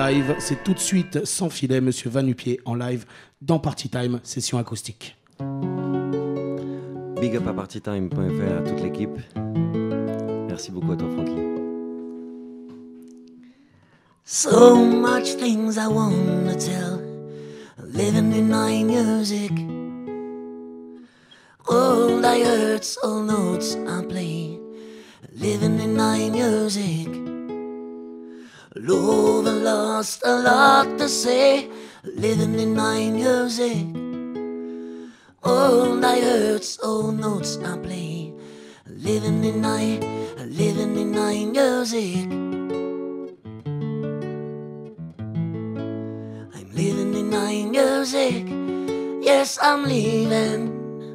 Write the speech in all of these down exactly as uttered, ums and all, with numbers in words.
live. C'est tout de suite sans filet, Monsieur Va-Nu-Pied en live dans Party Time, session acoustique. Big up à partytime point f r, à toute l'équipe. Merci beaucoup à toi, Francky. So much things I wanna tell, living in my music. All I hurts, all notes I play, living in my music. Love and lost, a lot to say, living in my music. All I hurts, all notes I play, living in my, living in my music. I'm living in my music, yes I'm living.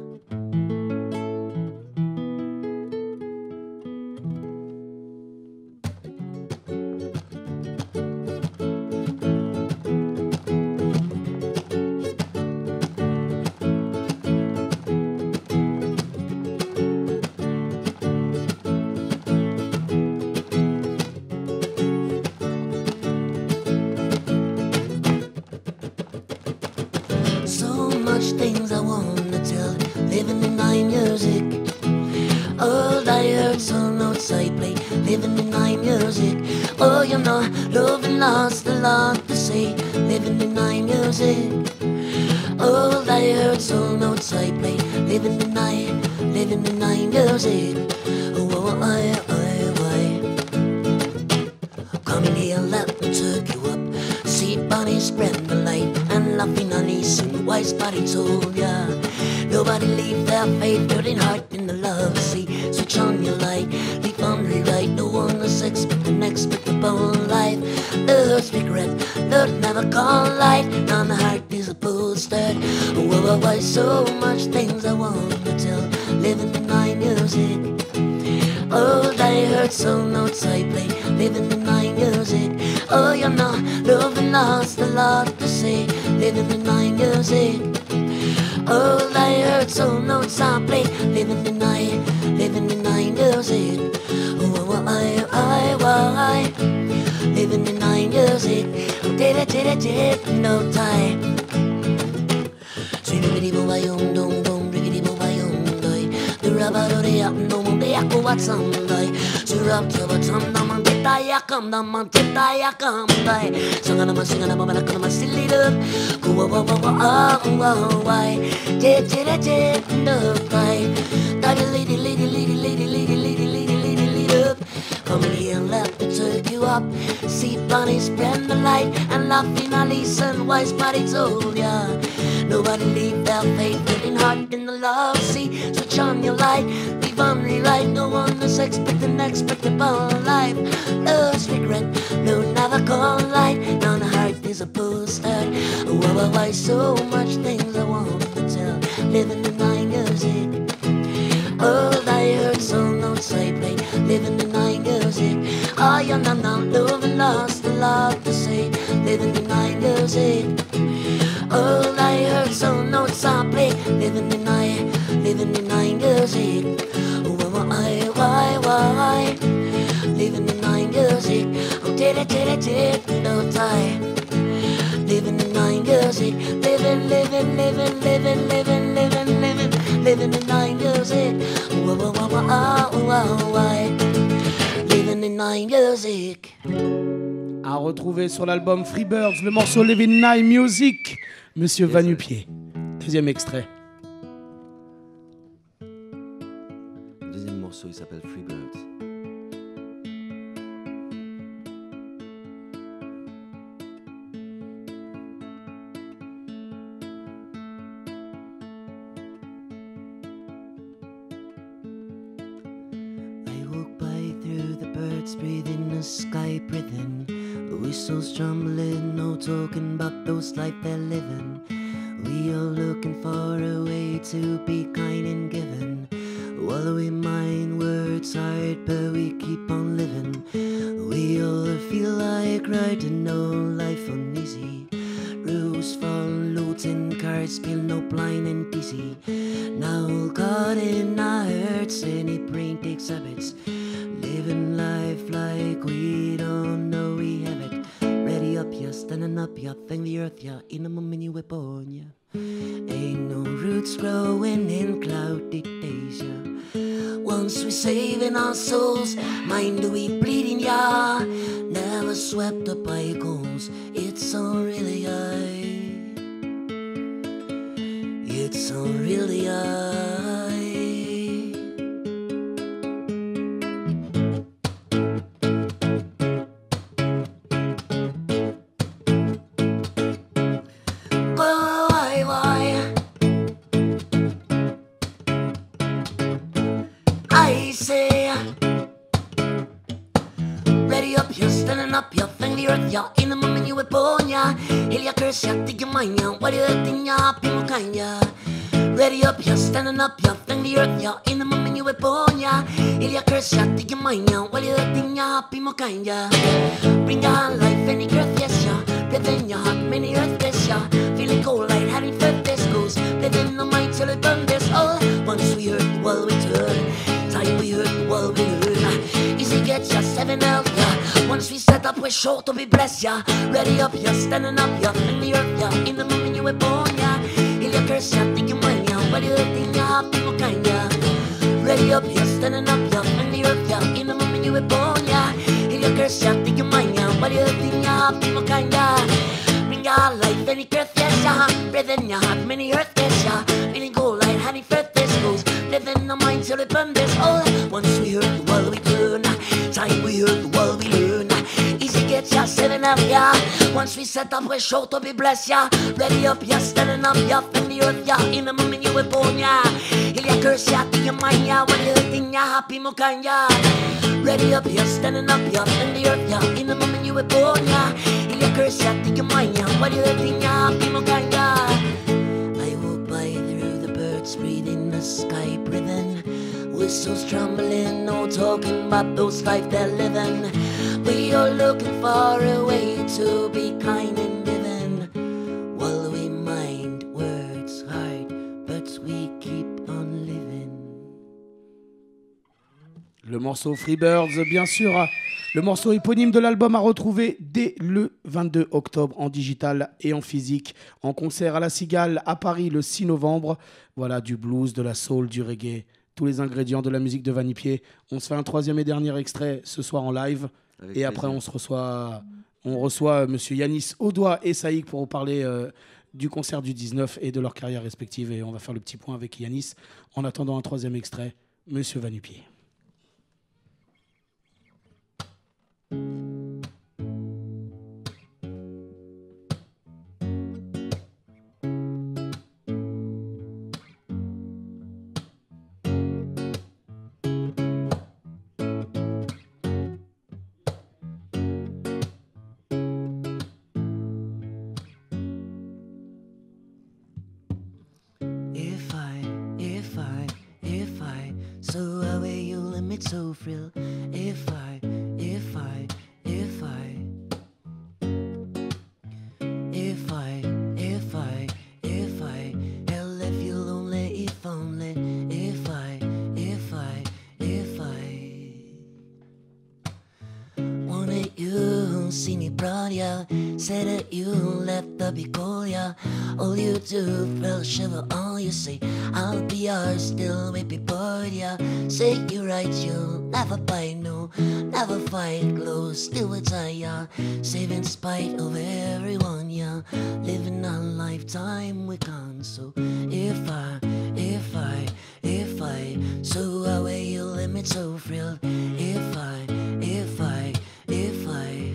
Things I wanna tell, living in my music. All I heard, so notes I play, living in my music. Oh, you know, love and lost, a lot to say, living in my music. All I heard, so notes I play, living in my, living in my music. Oh, oh, I, I, I. Come here, let me take you up. See body spread the light and laughing on his wise body told ya. Nobody leave their favorite in heart in the love sea. Switch on your light, leave on the right. No one is expecting expectable life. Love's regret, love never call light. Now the heart is a bastard. Whoa, whoa, why so much things I want to tell, living in my music. All I heard, so notes I play, living in my music. Oh, you know, love and lost, a lot to say, living in my music. All I heard, so notes I play, living in my, living in my music. Oh, I, I, I, living in my music. Did it, did it, did it, no time. Aku wat sandai, surap coba tanda man kita ya kam man kita ya kam dai. Sangat nama singa nama mana kana masili dum. Kuwa wa wa wa ah wa wa. Je je je no dai. Dai lady lady lady lady lady lady lady lady lady up. Come here and let me take you up. See bunny spread the light and laughing and listen wise body told ya. Nobody leave their faith in heart in the love sea. Switch on your light. On the right, no one is expecting expectable life. Love's regret, no never call light. Now the heart is a bastard. Why, why, why so much things I want to tell, living in my music. All I heard, so notes I play, living in my music. Oh, you know, now love and lost, a lot to say, living in my music. All I heard, so notes I play, living in my, living in my music. Why, why, why, living in my music. Oh, did it, did it, did it, no time. Living in my music, living, living, living, living, living, living, living, living in my music. Why, why, why, why, why, living in my music. À retrouver sur l'album Freebirds, le morceau Living in My Music, Monsieur yes, Va-Nu-Pied. Deuxième extrait. So il s'appelle Freebirds. I walk by through the birds, breathing the sky, breathing the whistles trembling, no talking about those life they're living. We are looking for a way to be kind and giving. While we mind words hard, but we keep on living. We all feel like writing no life uneasy. Rules for looting cards, feel no blind and dizzy. Now caught in our hurts, any brain takes habits. Living life like we don't know we have it. Ready up, yeah, standing up, yeah, thank the earth, yeah, in the moment you were born, yeah. Ain't no roots growing in cloudy days, yeah. Once we saving our souls, mind do we bleeding, yeah. Never swept up by goals, it's so really I. It's so really I. Up, yeah, thank the earth, yeah, in the moment you were born, yeah. Heal your curse, yeah, take your mind, yeah. What you think, yeah, people kind, yeah. Ready up, yeah, standing up, yeah, thank the earth, yeah, in the moment you were born, yeah. Heal your curse, yeah, take your mind, yeah. What you think, yeah, people kind, yeah. Bring your life, any earth, yes, yeah. Breathe in your heart, many earth, yes, yeah. Feeling cold, light, having felt this goes. Breathe in the mind till it burn this all. Once we heard the world we turn. Time we heard the world we learn. Easy get ya, seven out, yeah. Once we set up, we're sure to be blessed, yeah. Ready up, yeah, standing up, yeah, in the earth, yeah, in the moment you were born, yeah. Heal your curse, yeah, think your mind, yeah. What do you think, yeah, people kind, yeah. Ready up, yeah, standing up, yeah, in the earth, yeah, in the moment you were born, yeah. Heal your curse, yeah, think your mind, yeah. What do you think, yeah, people kind, yeah. Bring your life, any curse, yes, yeah. Breathe in your heart, many earth, yes, yeah. Feeling gold, light, honey, first, this goes. Live in the mind till it burn this all. Once we heard the world we turn. Time we heard the world we learn. Easy get ya, seven up, yeah. Once we set up, we're sure to be blessed, yeah. Ready up, yeah, standing up, yeah, from the earth, yeah. In the moment you were born, yeah. Heal your curse, yeah, think your mind, yeah. What do you think, yeah, happy mo kind, yeah. Ready up, yeah, standing up, yeah, from the earth, yeah. In the moment you were born, yeah. Heal your curse, yeah, think your mind, yeah. What do you think, yeah, happy mo kind, yeah. I walk by through the birds, breathing the sky, breathing. Whistles trembling, no talking about those life they're living. We are looking for a way to be kind and living. While we mind words hard, but we keep on living. Le morceau Freebirds, bien sûr. Le morceau éponyme de l'album à retrouver dès le vingt-deux octobre en digital et en physique, en concert à La Cigale à Paris le six novembre. Voilà, du blues, de la soul, du reggae, tous les ingrédients de la musique de Vanipier. On se fait un troisième et dernier extrait ce soir en live. Avec et plaisir. Après, on, se reçoit, on reçoit M. Yanis Audois et Saïk pour vous parler euh, du concert du dix-neuf et de leur carrière respective. Et on va faire le petit point avec Yanis. En attendant un troisième extrait, M. Vanipier. So thrill if I, if I, if I, if I, if I, if I, hell if you're lonely, if only, if I, if I, if I wanted you, see me proud, yeah, said that you left the be cool, yeah, all you do, thrill, shiver, all you say, I'll be yours, still may be bored, yeah. Say you're right, you'll never buy, no, never fight, close, still with I, yeah. Save in spite of everyone, yeah. Living a lifetime we can't, so if I, if I, if I, so away you limit so thrilled. If I, if I, if I,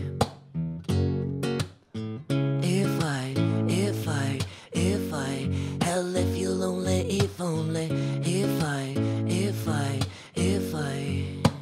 if I, if I, if I, hell if you're lonely, if only, if I, if I, if I,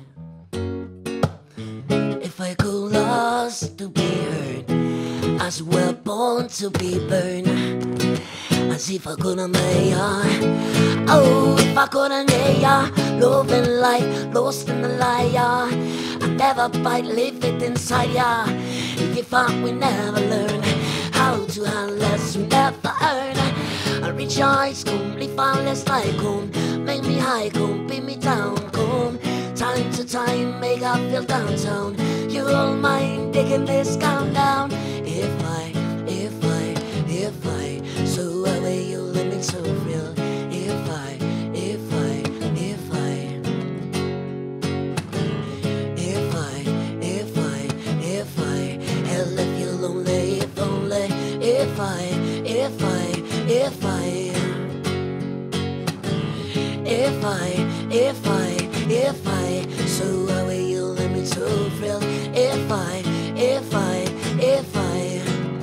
if I go lost to be heard, as well born to be burned, as if I couldn't make ya. Oh, if I couldn't hear ya, love and light, lost in the liar. I never fight, live it inside ya. If I we never learn how to unless we never earn. I rejoice, come, live on less like home. Make me high, come, beat me down, come. Time to time, make I feel downtown. You all mind taking this countdown. if I, if I, if I, if I, if I, if I, so how will you let me to thrill? If I, if I, if I,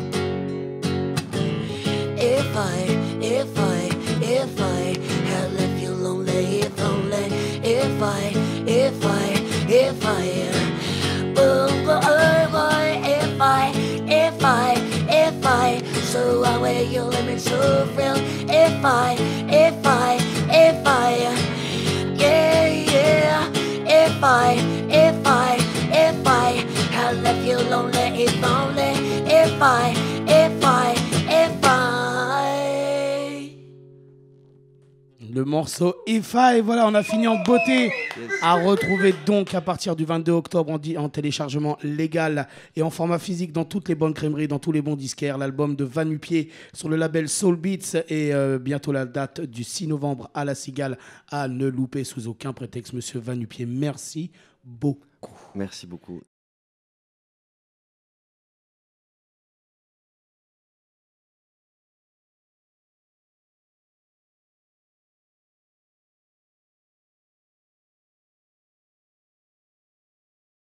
if I, if I, if I had left you lonely, if only, if I, if I, if I, oh, oh, oh, if I, if I, if I, so how will you let me to thrill? If I, if I, if I, yeah, yeah, if I, if I, if I had left you lonely, if only, if I, if I, if I. Le morceau If I, voilà, on a fini en beauté. Yes. À retrouver donc à partir du vingt-deux octobre en, di- en téléchargement légal et en format physique dans toutes les bonnes crèmeries, dans tous les bons disquaires. L'album de Va-Nu-Pieds sur le label Soul Beats et euh, bientôt la date du six novembre à La Cigale à ne louper sous aucun prétexte. Monsieur Va-Nu-Pieds, merci beaucoup. Merci beaucoup.